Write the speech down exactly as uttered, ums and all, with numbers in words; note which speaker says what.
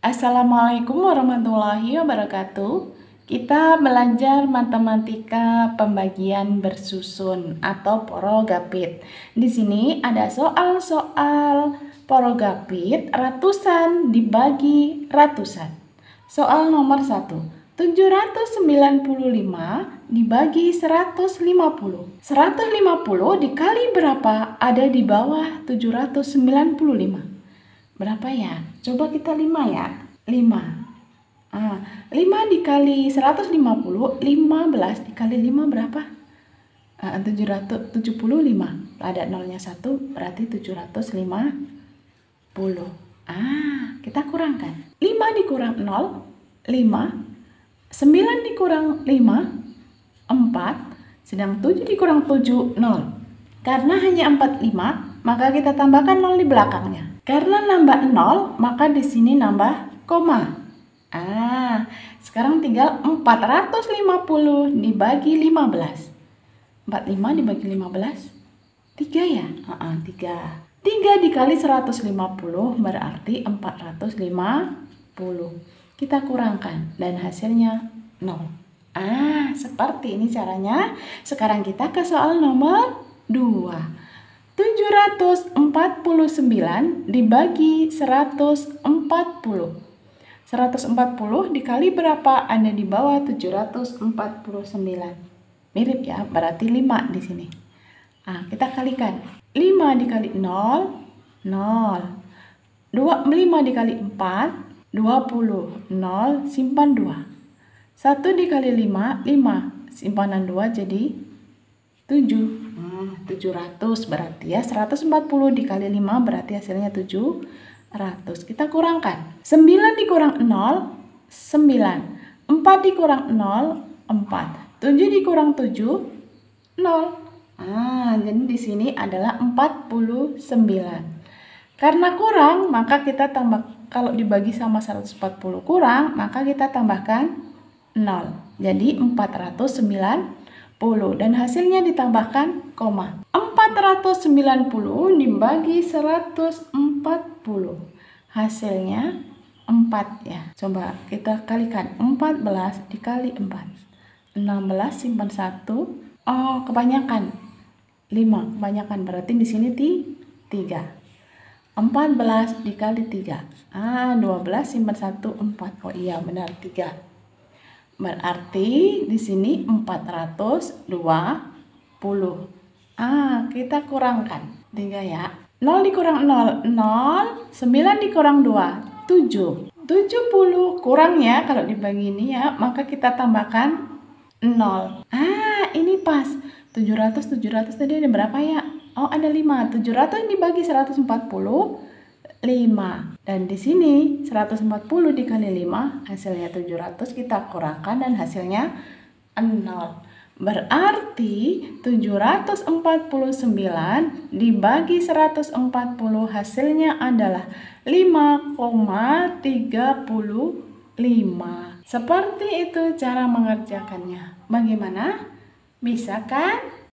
Speaker 1: Assalamualaikum warahmatullahi wabarakatuh. Kita belajar matematika pembagian bersusun atau porogapit. Di sini ada soal-soal porogapit ratusan dibagi ratusan. Soal nomor satu. tujuh ratus sembilan puluh lima dibagi seratus lima puluh. seratus lima puluh dikali berapa ada di bawah tujuh ratus sembilan puluh lima? Berapa ya? Coba kita lima ya. lima. Ah, lima dikali seratus lima puluh, lima belas dikali lima berapa? Ah, tujuh ratus tujuh puluh lima. Ada nolnya satu, berarti tujuh ratus lima puluh. Ah, kita kurangkan. lima dikurang nol, lima. sembilan dikurang lima, empat. Sedang tujuh dikurang tujuh, nol. Karena hanya empat puluh lima, maka kita tambahkan nol di belakangnya. Karena nambah nol, maka di sini nambah koma. Ah, sekarang tinggal empat ratus lima puluh dibagi lima belas. empat puluh lima dibagi lima belas, tiga ya? Uh-uh, tiga. tiga dikali seratus lima puluh berarti empat ratus lima puluh. Kita kurangkan dan hasilnya nol. Ah, seperti ini caranya. Sekarang kita ke soal nomor dua. tujuh ratus empat puluh sembilan dibagi seratus empat puluh. seratus empat puluh dikali berapa? Ada di bawah tujuh ratus empat puluh sembilan. Mirip ya, berarti lima di sini. Ah, kita kalikan. lima dikali nol, nol. lima dikali empat, dua puluh. nol, simpan dua. satu dikali lima, lima. Simpanan dua jadi tujuh. tujuh ratus berarti ya, seratus empat puluh dikali lima berarti hasilnya tujuh ratus. Kita kurangkan. sembilan dikurang nol, sembilan. empat dikurang nol, empat. tujuh dikurang tujuh, nol. Ah, jadi di sini adalah empat puluh sembilan. Karena kurang, maka kita tambah, kalau dibagi sama seratus empat puluh kurang, maka kita tambahkan nol. Jadi empat ratus sembilan puluh dan hasilnya ditambahkan koma. empat ratus sembilan puluh dibagi seratus empat puluh. Hasilnya empat ya. Coba kita kalikan. empat belas dikali empat. enam belas simpan satu. Oh, kebanyakan. lima. Kebanyakan berarti di sini tiga. empat belas dikali tiga. Ah, dua belas simpan satu, empat. Oh iya, benar tiga. Berarti di sini empat ratus dua puluh. Ah, kita kurangkan. tiga ya. nol dikurang nol, nol. sembilan dikurang dua, tujuh. tujuh puluh kurang ya kalau dibagi ini ya, maka kita tambahkan nol. Ah, ini pas. tujuh ratus, tujuh ratus tadi ada berapa ya? Oh, ada lima. tujuh ratus dibagi seratus empat puluh, lima. Dan di sini seratus empat puluh dikali lima hasilnya tujuh ratus, kita kurangkan dan hasilnya nol. Berarti tujuh ratus empat puluh sembilan dibagi seratus empat puluh hasilnya adalah lima koma tiga lima. Seperti itu cara mengerjakannya. Bagaimana? Bisa kan?